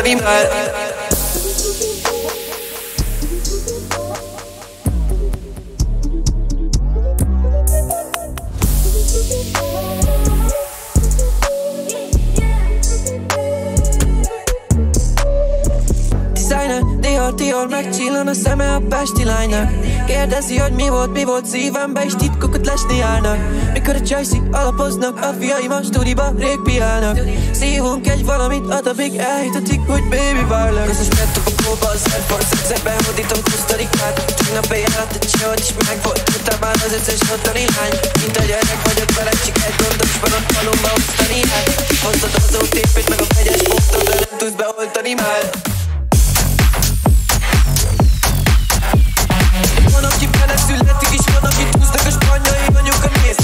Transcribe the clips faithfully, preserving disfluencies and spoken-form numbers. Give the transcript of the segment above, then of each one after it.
beoltani már. Dior, Dior, megcsillan a szeme a pesti lánynak. Kérdezi, hogy mi volt, mi volt szívembe, és titkokat lesni állnak. Mikor a csajszik alapoznak, a fiaim a stúdiba rég piálnak. Szívunk egy valamit, a dabig elhitetik, hogy baby várlak. Közös mettok a próba, az Airforce X-ekben hódítom Costa-Ricát. Tegnap éjjel a csajod is megvolt, tudtam már az összes ottani lány. Mint a gyerek vagyok veled, csak egy gondosban a falumba osztani. Hát hoztad az ó té pét, meg a vegyes pontot, de nem tudsz beoltani már. Van, aki vele születik, és van, akit húznak a spanyai anyuka mész.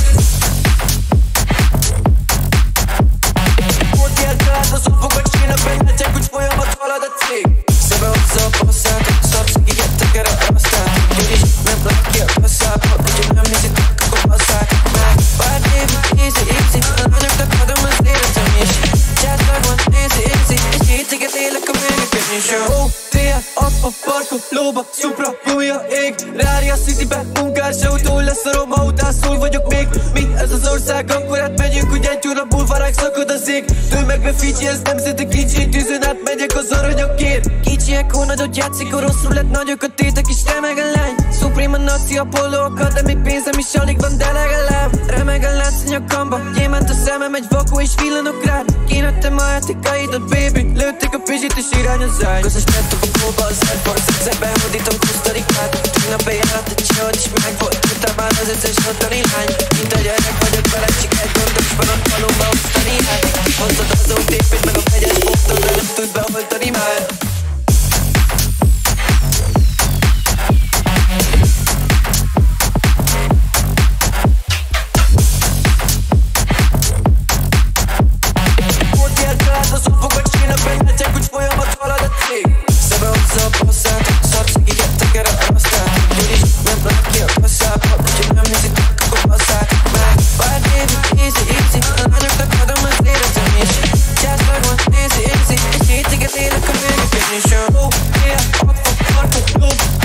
Volt ilyen család, az ofogat sénak benne, csak úgy folyamat halad a cég. Szebe hozza a passzát, szapszig igettek erre a asztát. Én is nem látja a passzába, úgyhogy nem nézitek, akkor passzák meg. Bár David, easy, easy, a lányoknak adom az életem is. Császlag van, easy, easy, és hétiget élek a végeken is. Ó, té el, apa, parkolóba, Supra, Júlia, ég. Rári a Citybe, munkás autó, leszarom, ha utászul vagyok még. Mi ez az ország, akkor átmegyünk, hogy egy óra bulvárák szakad az ég. Től meg be Fiji, ez nemzeti kicsi, tűzön át megyek az aranyokért. Kicsiek, hol nagyot játszik, a rosszul lett nagyok a tétek, és remeg a lány. Supreme a naci, Apollo Academy, pénzem is alig van, de legalább remeg a lánc a nyakamba, gyémánt a szemem, egy vakó és villanok rád. Kínettem a játékaidat, baby, lőttek a pizsit és irány az ágy. Közös mettok a próba, az Airforce X-ekben hódítom Costa-Ricát. Tegnap éjjel a csajod is megvolt, tudtam már az összes ottani lány. Mint a gyerek vagyok veled, csak egy gondosban a falumba osztani. Hát hoztad az ó té pét, meg a vegyes pontot, de nem tudsz beoltani már. Az ofogat sénak benne, csak úgy folyamat halad a cég. Szebe hozza a passzát, szapszig igettek erre a asztát. Én is nem látja a passzába, úgyhogy nem nézitek, akkor passzák meg. Bár David, easy, easy, a lányoknak adom az életem is. Császlag van, easy, easy, és hétiget élek a végeken is. Ó, té el, apa, parkolóba,